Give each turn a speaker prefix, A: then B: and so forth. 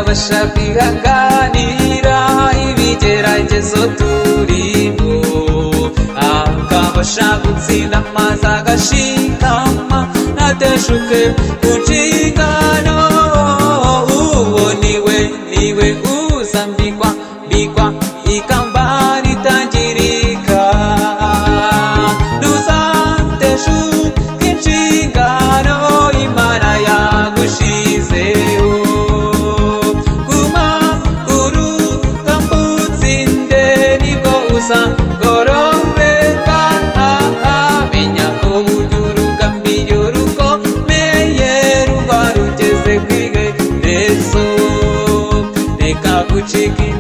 A: ukabasha kwihanganira ibigeragezo turimo, akabasha gutsinda maze agashikama ntateshuke ku nshingano. Uwo niwe uzambikwa ikamba ritangirika, ntuzateshuke inshingano Imana yagushizeho. Guma urugamba utsinde nibwo uzagororeka. Menya ko burya urugamba iyo rukomeye ruba rugeze ku iherezo, reka gucika